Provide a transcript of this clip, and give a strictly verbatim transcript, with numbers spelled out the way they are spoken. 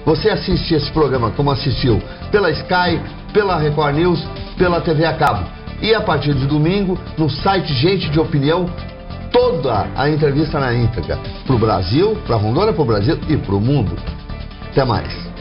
Você assiste esse programa como assistiu pela Sky, pela Record News, pela T V a cabo. E a partir de domingo, no site Gente de Opinião, toda a entrevista na íntegra. Para o Brasil, para Rondônia, para o Brasil e para o mundo. Até mais.